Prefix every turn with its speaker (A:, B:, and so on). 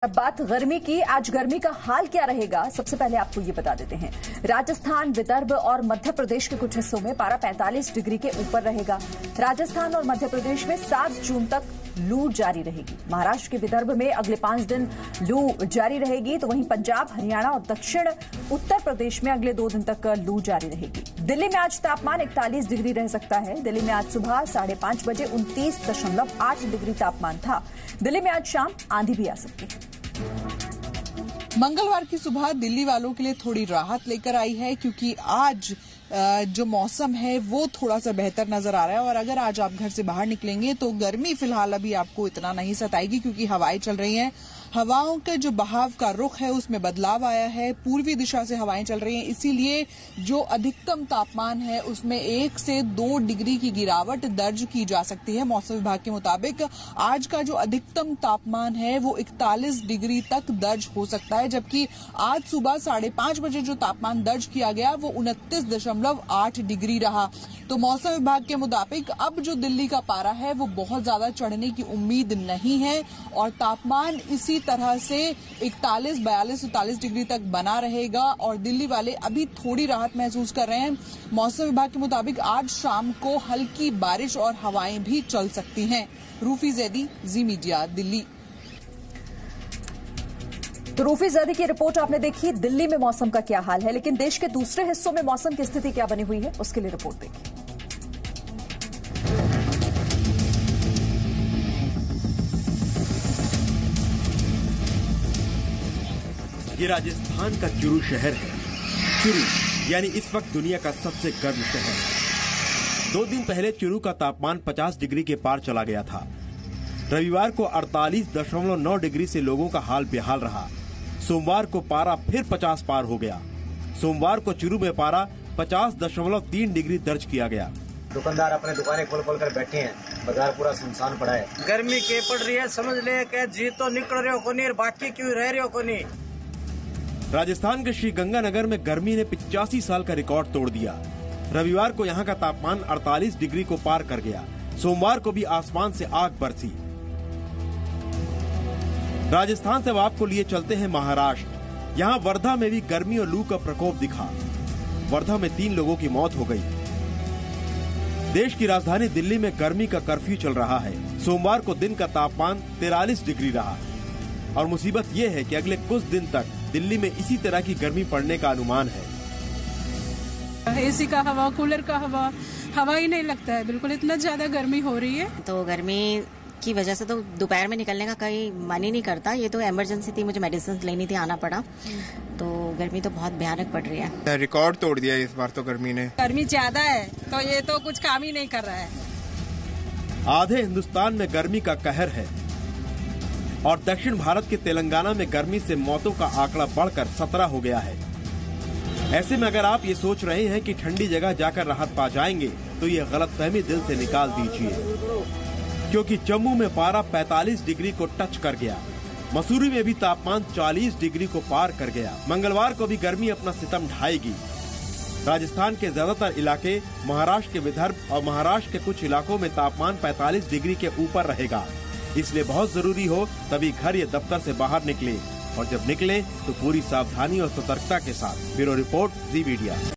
A: अब बात गर्मी की। आज गर्मी का हाल क्या रहेगा, सबसे पहले आपको ये बता देते हैं। राजस्थान, विदर्भ और मध्य प्रदेश के कुछ हिस्सों में पारा 45 डिग्री के ऊपर रहेगा। राजस्थान और मध्य प्रदेश में 7 जून तक लू जारी रहेगी। महाराष्ट्र के विदर्भ में अगले 5 दिन लू जारी रहेगी, तो वहीं पंजाब, हरियाणा और दक्षिण उत्तर प्रदेश में अगले 2 दिन तक लू जारी रहेगी। दिल्ली में आज तापमान 41 डिग्री रह सकता है। दिल्ली में आज सुबह 5:30 बजे 29.8 डिग्री तापमान था। दिल्ली में आज शाम आंधी भी आ सकती है।
B: मंगलवार की सुबह दिल्ली वालों के लिए थोड़ी राहत लेकर आई है, क्योंकि आज जो मौसम है वो थोड़ा सा बेहतर नजर आ रहा है। और अगर आज आप घर से बाहर निकलेंगे तो गर्मी फिलहाल अभी आपको इतना नहीं सताएगी, क्योंकि हवाएं चल रही हैं। हवाओं के जो बहाव का रुख है उसमें बदलाव आया है। पूर्वी दिशा से हवाएं चल रही हैं, इसीलिए जो अधिकतम तापमान है उसमें 1 से 2 डिग्री की गिरावट दर्ज की जा सकती है। मौसम विभाग के मुताबिक आज का जो अधिकतम तापमान है वो 41 डिग्री तक दर्ज हो सकता है, जबकि आज सुबह 5:30 बजे जो तापमान दर्ज किया गया वो 29.8 डिग्री रहा। तो मौसम विभाग के मुताबिक अब जो दिल्ली का पारा है वो बहुत ज्यादा चढ़ने की उम्मीद नहीं है और तापमान इसी तरह से 41, 42, 43 डिग्री तक बना रहेगा और दिल्ली वाले अभी थोड़ी राहत महसूस कर रहे हैं। मौसम विभाग के मुताबिक आज शाम को हल्की बारिश और हवाएं भी चल सकती हैं। रूफी जैदी, जी मीडिया, दिल्ली।
A: तो रूफी जैदी की रिपोर्ट आपने देखी। दिल्ली में मौसम का क्या हाल है, लेकिन देश के दूसरे हिस्सों में मौसम की स्थिति क्या बनी हुई है, उसके लिए रिपोर्ट देखिए।
C: ये राजस्थान का चुरू शहर है। चुरू यानी इस वक्त दुनिया का सबसे गर्म शहर। 2 दिन पहले चुरू का तापमान 50 डिग्री के पार चला गया था। रविवार को 48.9 डिग्री से लोगों का हाल बेहाल रहा। सोमवार को पारा फिर 50 पार हो गया। सोमवार को चुरू में पारा 50.3 डिग्री दर्ज किया गया।
D: दुकानदार अपने दुकानें खोल कर बैठे हैं, बाजार पूरा सुनसान पड़ा है। गर्मी के पड़ रही है, समझ ले कि जी तो निकल रहे हो को नहीं, बाकी क्यों रह रहे हो को नहीं।
C: राजस्थान के श्रीगंगानगर में गर्मी ने 85 साल का रिकॉर्ड तोड़ दिया। रविवार को यहाँ का तापमान 48 डिग्री को पार कर गया। सोमवार को भी आसमान से आग बरसी। राजस्थान से अब आपको लिए चलते हैं महाराष्ट्र। यहाँ वर्धा में भी गर्मी और लू का प्रकोप दिखा। वर्धा में 3 लोगों की मौत हो गई। देश की राजधानी दिल्ली में गर्मी का कर्फ्यू चल रहा है। सोमवार को दिन का तापमान 43 डिग्री रहा और मुसीबत ये है कि अगले कुछ दिन तक दिल्ली में इसी तरह की गर्मी पड़ने का अनुमान है।
E: एसी का हवा, कूलर का हवा ही नहीं लगता है बिल्कुल, इतना ज्यादा गर्मी हो रही है।
F: तो गर्मी की वजह से तो दोपहर में निकलने का कहीं मन ही नहीं करता। ये तो इमरजेंसी थी, मुझे मेडिसिन लेनी थी, आना पड़ा। तो गर्मी तो बहुत भयानक पड़ रही है।
G: रिकॉर्ड तोड़ दिया इस बार तो गर्मी ने।
E: गर्मी ज्यादा है तो ये तो कुछ काम ही नहीं कर रहा है।
C: आधे हिंदुस्तान में गर्मी का कहर है और दक्षिण भारत के तेलंगाना में गर्मी से मौतों का आंकड़ा बढ़कर 17 हो गया है। ऐसे में अगर आप ये सोच रहे हैं कि ठंडी जगह जाकर राहत पा जाएंगे तो ये गलतफहमी दिल से निकाल दीजिए, क्योंकि जम्मू में पारा 45 डिग्री को टच कर गया। मसूरी में भी तापमान 40 डिग्री को पार कर गया। मंगलवार को भी गर्मी अपना सितम ढाएगी। राजस्थान के ज्यादातर इलाके, महाराष्ट्र के विदर्भ और महाराष्ट्र के कुछ इलाकों में तापमान 45 डिग्री के ऊपर रहेगा। इसलिए बहुत जरूरी हो तभी घर या दफ्तर से बाहर निकले और जब निकले तो पूरी सावधानी और सतर्कता के साथ। Bureau report, Zee media.